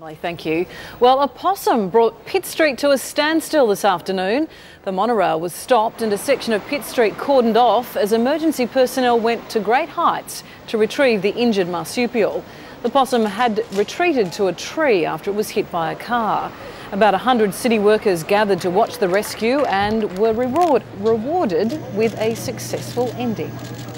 Thank you. Well, a possum brought Pitt Street to a standstill this afternoon. The monorail was stopped and a section of Pitt Street cordoned off as emergency personnel went to great heights to retrieve the injured marsupial. The possum had retreated to a tree after it was hit by a car. About 100 city workers gathered to watch the rescue and were rewarded with a successful ending.